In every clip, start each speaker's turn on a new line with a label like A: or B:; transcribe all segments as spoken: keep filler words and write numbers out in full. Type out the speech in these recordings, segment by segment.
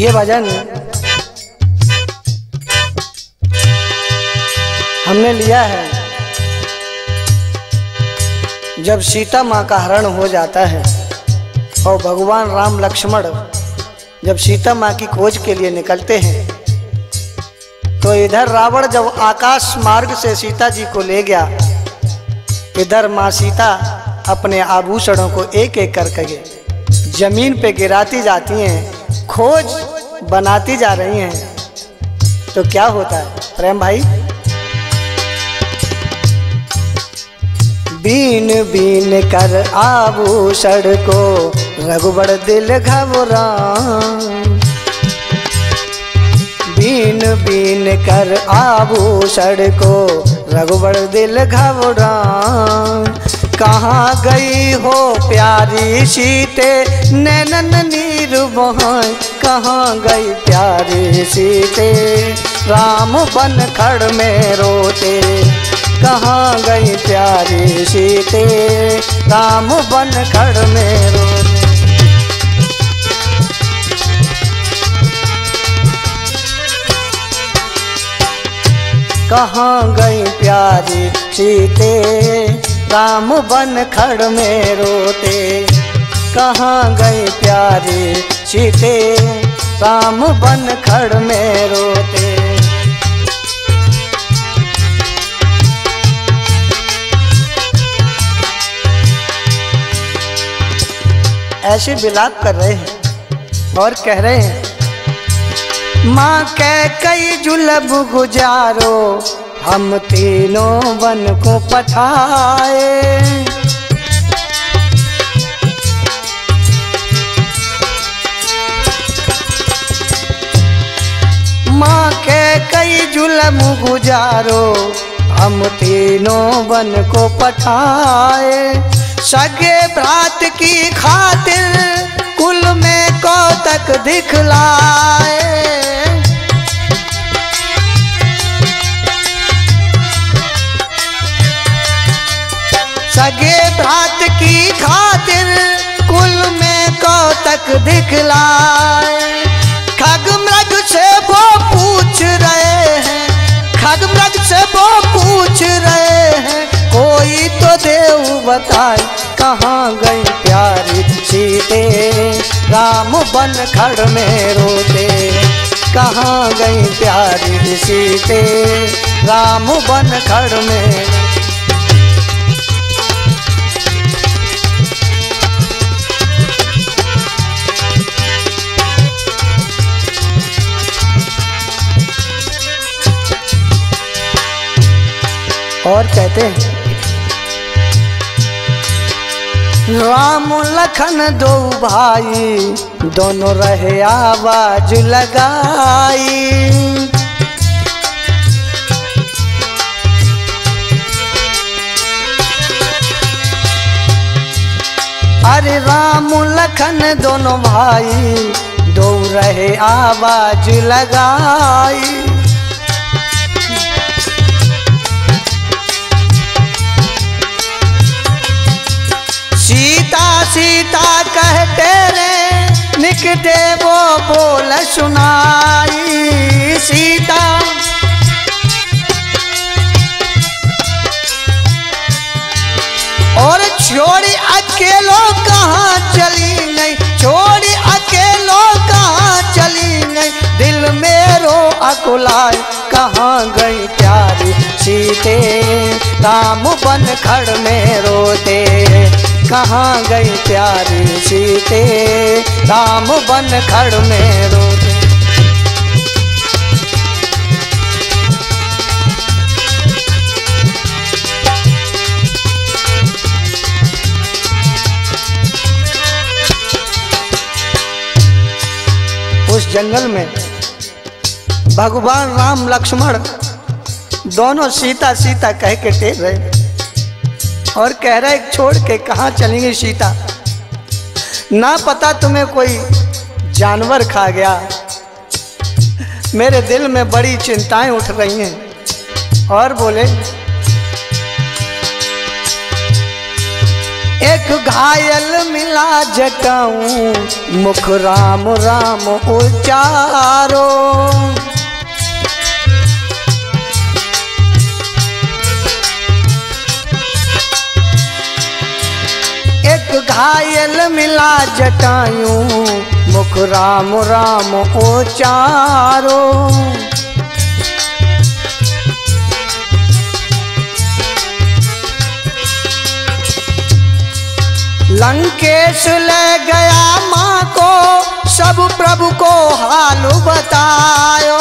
A: ये भजन हमने लिया है जब सीता माँ का हरण हो जाता है और भगवान राम लक्ष्मण जब सीता माँ की खोज के लिए निकलते हैं तो इधर रावण जब आकाश मार्ग से सीता जी को ले गया, इधर माँ सीता अपने आभूषणों को एक एक करके जमीन पे गिराती जाती हैं, खोज बनाती जा रही हैं। तो क्या होता है प्रेम भाई? बीन बीन कर आभूषण को रघुबर दिल घबरा, बीन बीन कर आभूषण को रघुबर दिल घबरा। कहाँ गई हो प्यारी सीते नैनन नीर बहाय, कहाँ गई प्यारी सीते राम बन खड़ में रोते, कहाँ गई प्यारी सीते राम बन खड़ में रोते। कहाँ गई प्यारी सीते राम बन खड़ में रोते, कहाँ गई प्यारी सीते राम बन खड़ में रोते। ऐसे विलाप कर रहे हैं और कह रहे हैं, माँ कह कई जुलब गुजारो हम तीनों वन को पठाए। माँ कह कई जुलब गुजारो हम तीनों वन को पठाए। सगे भ्रात की खातिर कुल में कौतक दिखलाए। सगे भ्रात की खातिर कुल में कौतक दिखलाए। खग मृग से वो पूछ रहे हैं, खग मृग से वो पूछ रहे हैं, कोई तो देव बताए कहाँ गई प्यारी सीते राम बन खड़ में रोते, कहाँ गई प्यारी सीते राम बन खड़ में। और कहते हैं, राम लखन दो भाई दोनों रहे आवाज लगाई। अरे राम लखन दोनों भाई दो रहे आवाज लगाई। सीता सीता कहते रे निकटे वो बोल सुनाई। सीता और छोड़ी अकेलो कहाँ चली गई, छोड़ी अकेलो कहाँ चली गई, दिल मेरो अकुलाए कहाँ गई प्यारी सीते राम बन खड़ में रोते, कहाँ गई प्यारी सीते राम बन खड़ में रोते। उस जंगल में भगवान राम लक्ष्मण दोनों सीता सीता कह के टेर रहे और कह रहे छोड़ के कहाँ चलेंगे सीता, ना पता तुम्हें कोई जानवर खा गया। मेरे दिल में बड़ी चिंताएं उठ रही हैं। और बोले एक घायल मिला जटाऊं मुख राम राम उचारो। एक घायल मिला जटायूं मुख राम राम उचारो। लंकेश ले गया माँ को सब प्रभु को हाल बतायो।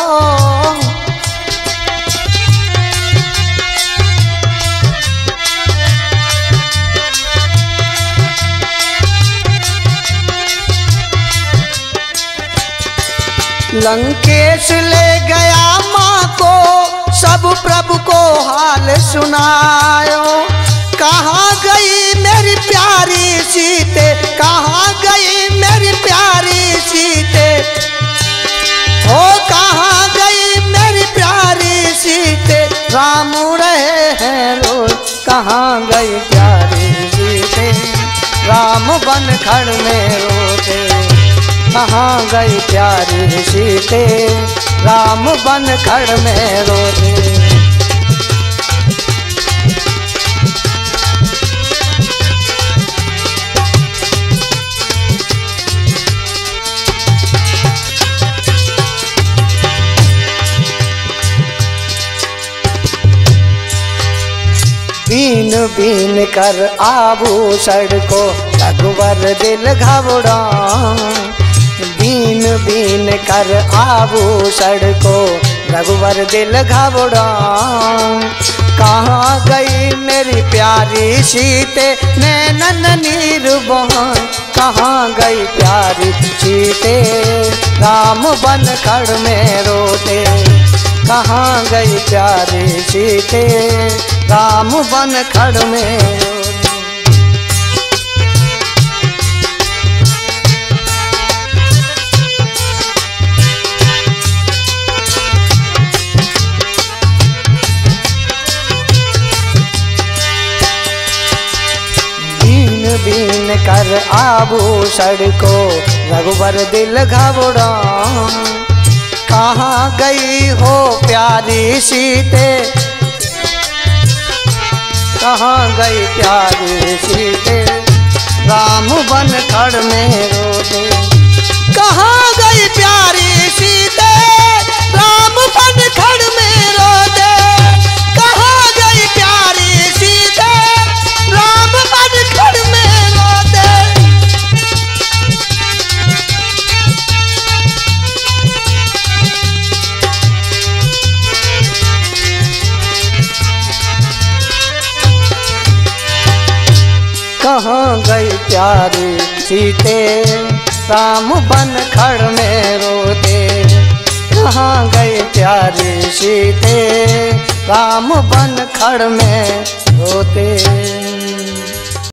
A: लंकेश ले गया माँ को सब प्रभु को हाल सुनायो। कहाँ गई मेरी प्यारी सीते, कहाँ गई मेरी प्यारी सीते, हो कहाँ गई मेरी प्यारी सीते, राम रहे हैं रोज कहाँ गई प्यारी सीते, राम बन खड़ में रोते, कहाँ गई प्यारी सीते, राम बन खड़ में रोते। बीन बीन कर आभूषण को रघुवर दिल घबरा। बीन बीन कर आभूषण को रघुवर दिल घबरा। कहाँ गई मेरी प्यारी सीते नैनन नीर बहान, कहाँ गई प्यारी सीते, राम बन खड़ में रोते, कहाँ गई प्यारी सीते, राम बन खड़ में रोते। बीन बीन कर आभूषण को रघुवर दिल घबरा। कहाँ गई हो प्यारी सीते, कहाँ गई प्यारी सीते, राम बन खड़ में रोते। कहाँ गई प्यारी सीते, राम बन खड़ में रोते, कहाँ गई प्यारी सीते, राम बन खड़ में रोते। कहाँ गई प्यारी सीते, राम बन खड़ में रोते, कहाँ गई प्यारी सीते, राम बन खड़ में रोते।